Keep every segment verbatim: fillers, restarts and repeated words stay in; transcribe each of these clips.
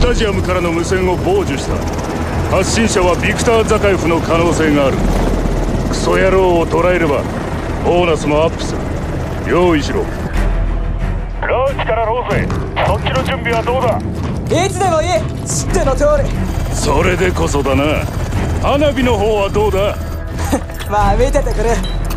タジアムからの無線を傍受した。発信者はビクター・ザカエフの可能性がある。クソ野郎を捕らえればボーナスもアップする。用意しろ。ラーチからローズへ。そっちの準備はどうだ？ いつでもいい。知っての通り。 それでこそだな。花火の方はどうだ？ まあ見ててくれ。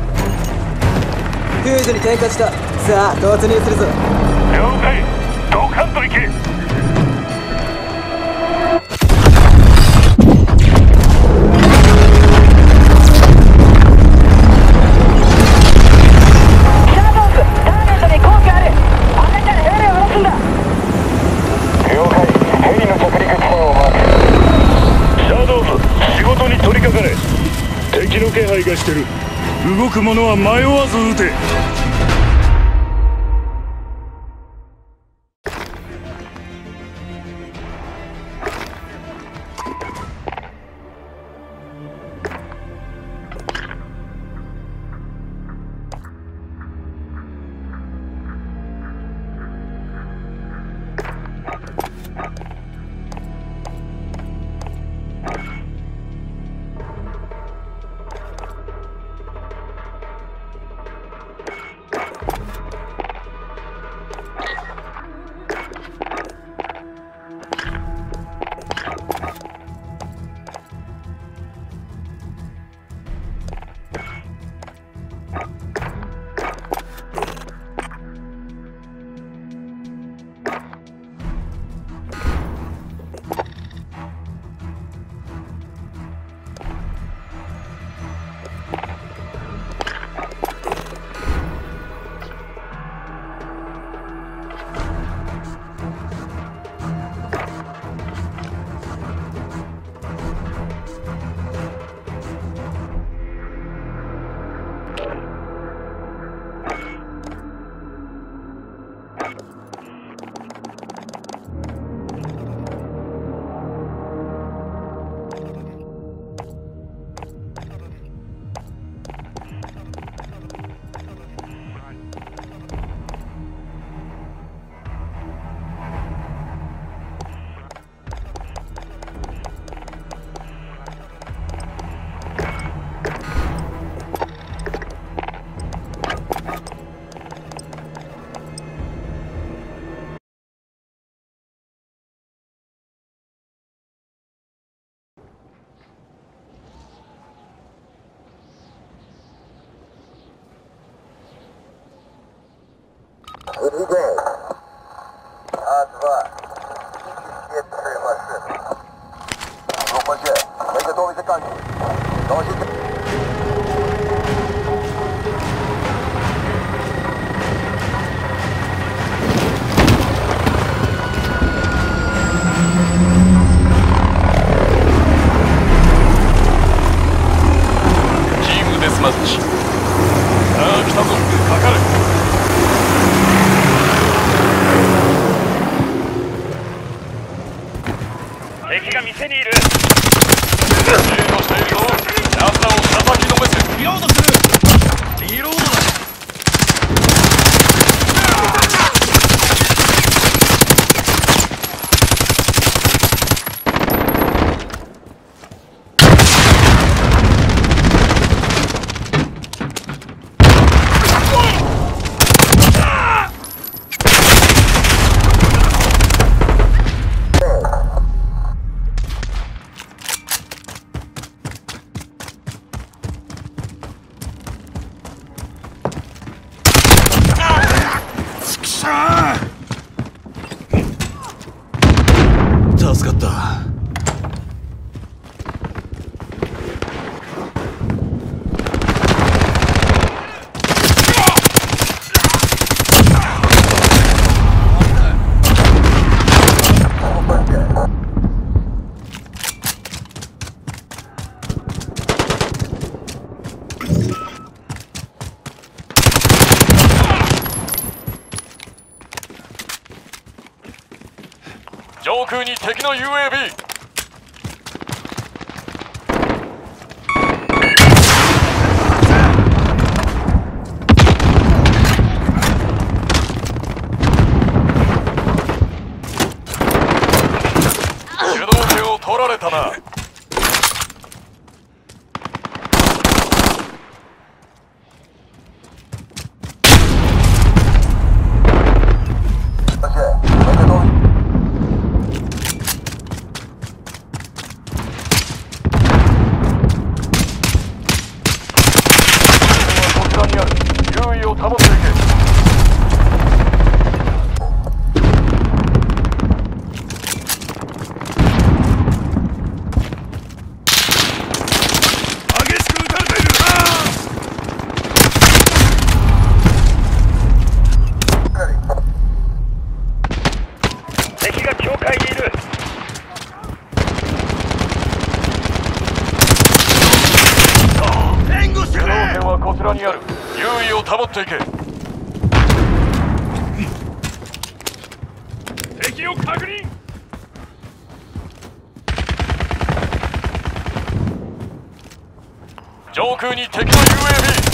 フューズに点火した。さあ突入するぞ。 了解。ドカンと行け。敵の気配がしてる。動く者は迷わず撃て。 助かった。 上空に敵の ユーエービー。 れたな。保っていけ。 激しく撃たれている。 敵が境界にいる。 援護してくれ。 主導権はこちらにある。優位を保っていけ。 敵を確認。 上空に敵の ユーエービー。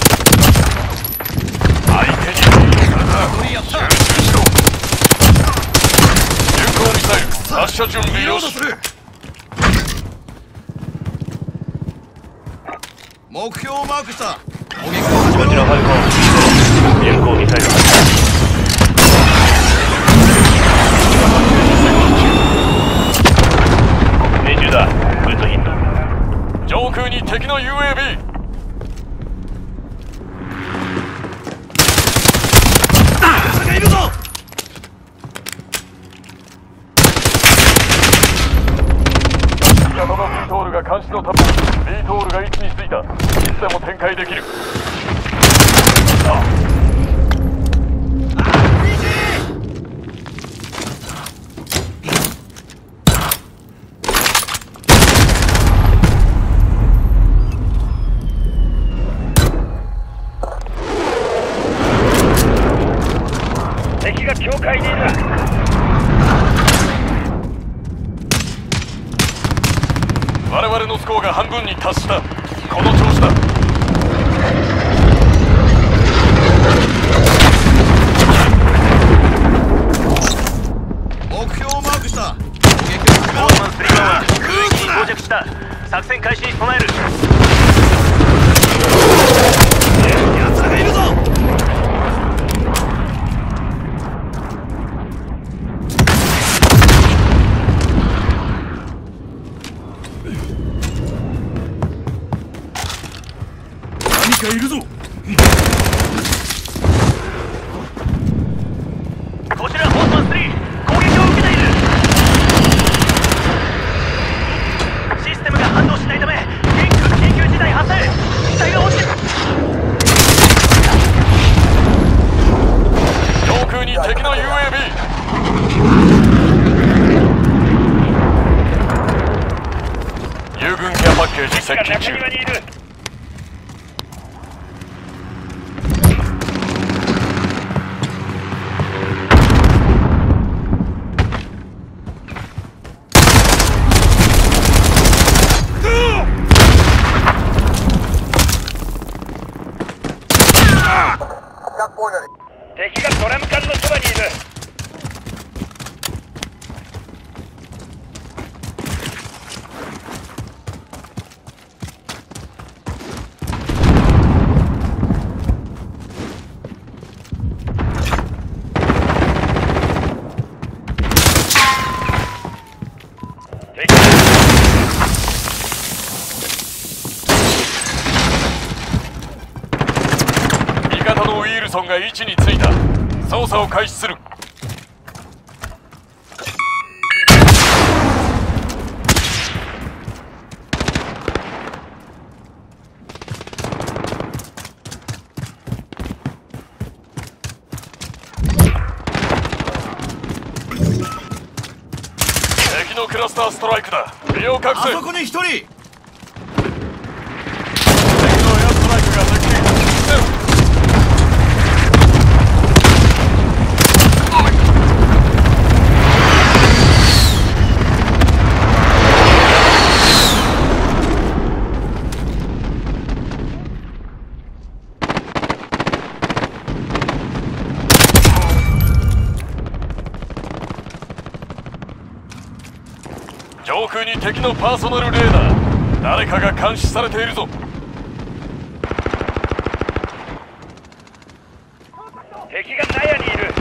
相手にリードされた。集中しろ。巡航ミサイル発射準備よし。 目標をマークした。攻撃を始めろ。 こちらファルコン巡航ミサイル発射。命中だ。グッドヒット。 上空に敵の ユーエービー。 誰かいるぞ。 味方の B トールが監視のため B トールが位置についた。いつでも展開できる。 敵が境界にいる。 我々のスコアが半分に達した。この調子だ。 目標をマークした。攻撃を始めろ。 オーマンスリーワンは空域に到着した。作戦開始に備える。 奴らがいるぞ。何かいるぞ。 こちらホースマンスリー、攻撃を受けている。システムが反応しないため緊急緊急事態発生。機体が落ちてる。 上空に敵の ユーエービー。友軍ケアパッケージ接近中。 中庭にいる。敵がドラム缶のそばにいる。 味方のウィルソンが位置についた。操作を開始する。敵のクラスターストライクだ。身を隠せ。 あそこに一人。 敵のエアストライクが接近。 上空に敵のパーソナルレーダー、誰かが監視されているぞ。 敵が納屋にいる。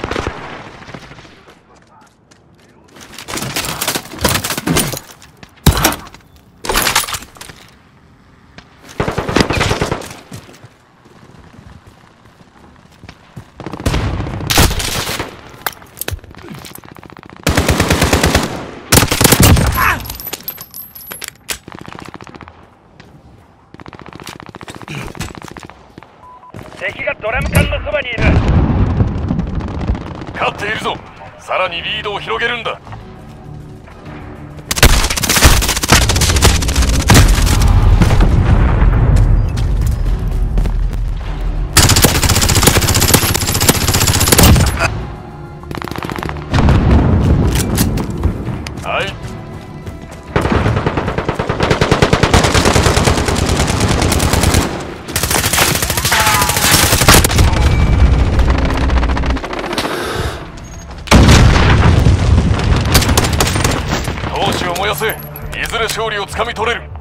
敵がドラム缶のそばにいる。 勝っているぞ。さらにリードを広げるんだ。はい。闘志を燃やせ。いずれ勝利をつかみ取れる。